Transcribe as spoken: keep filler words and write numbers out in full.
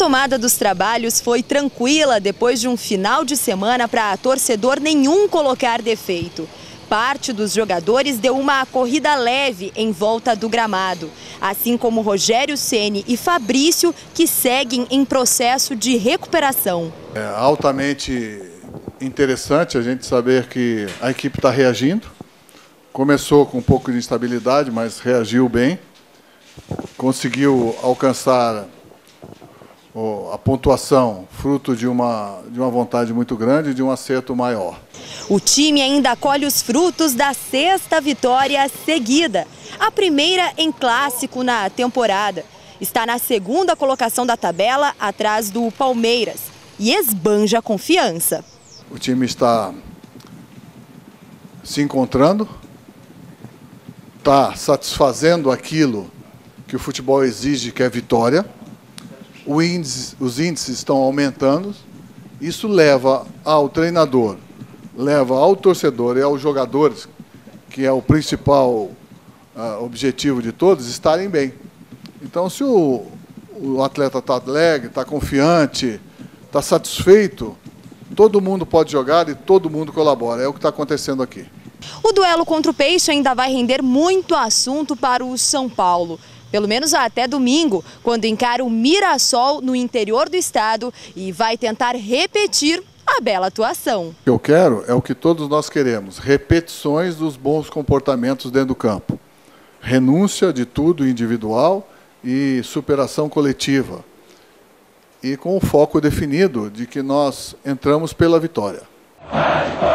retomada dos trabalhos foi tranquila depois de um final de semana para torcedor nenhum colocar defeito. Parte dos jogadores deu uma corrida leve em volta do gramado, assim como Rogério Ceni e Fabrício, que seguem em processo de recuperação. É altamente interessante a gente saber que a equipe está reagindo. Começou com um pouco de instabilidade, mas reagiu bem. Conseguiu alcançar a pontuação fruto de uma, de uma vontade muito grande e de um acerto maior. O time ainda colhe os frutos da sexta vitória seguida, a primeira em clássico na temporada. Está na segunda colocação da tabela, atrás do Palmeiras, e esbanja confiança. O time está se encontrando, está satisfazendo aquilo que o futebol exige, que é vitória. O índice, os índices estão aumentando. Isso leva ao treinador, leva ao torcedor e aos jogadores, que é o principal uh, objetivo de todos, estarem bem. Então, se o, o atleta está alegre, está confiante, está satisfeito, todo mundo pode jogar e todo mundo colabora. É o que está acontecendo aqui. O duelo contra o Peixe ainda vai render muito assunto para o São Paulo. Pelo menos até domingo, quando encara o Mirassol no interior do estado e vai tentar repetir a bela atuação. O que eu quero é o que todos nós queremos, repetições dos bons comportamentos dentro do campo. Renúncia de tudo individual e superação coletiva. E com o foco definido de que nós entramos pela vitória.